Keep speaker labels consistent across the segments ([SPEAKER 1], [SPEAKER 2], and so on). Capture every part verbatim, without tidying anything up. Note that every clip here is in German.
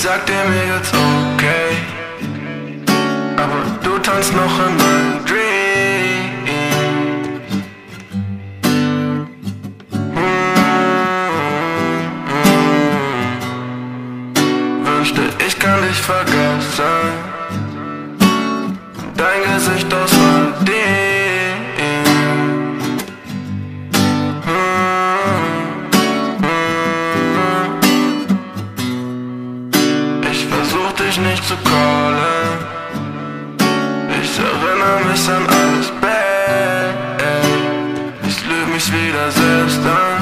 [SPEAKER 1] sag dir, mir geht's okay, aber du tanzt noch in meinem Dream. mm-hmm. Wünschte, ich kann dich vergessen, dein Gesicht aus Versehen. Ich versuch dich nicht zu callen, ich erinnere mich an alles, babe. Ich lüg mich wieder selbst an.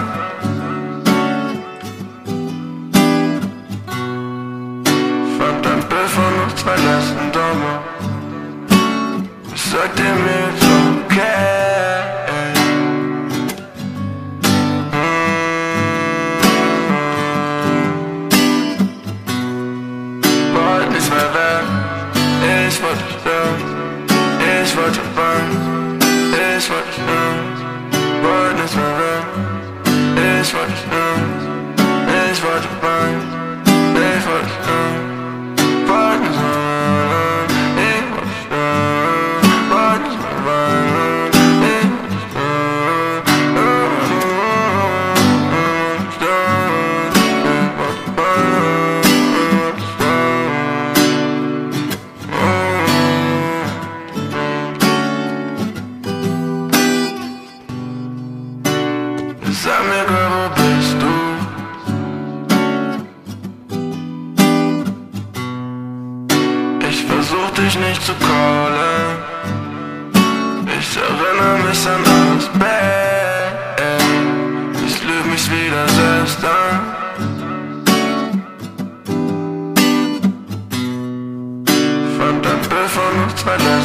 [SPEAKER 1] Fand ein Bild von uns zwei letzten Sommer. Ich sag dir, mir ist okay. Ich wollte sterben, ich wollte weinen, ich wollte sterben, wollte nicht mehr weg. Ich wollte sterben, ich wollte weinen, ich wollte sterben, wollte nicht mehr weinen, ich wollte sterben, wollte nicht mehr weinen, ich wollte Sag mir, Girl, wo bist du? Ich versuch dich nicht zu callen, ich erinnere mich an alles, babe. Ich lüg mich wieder selbst an. Fand ein Bild von uns zwei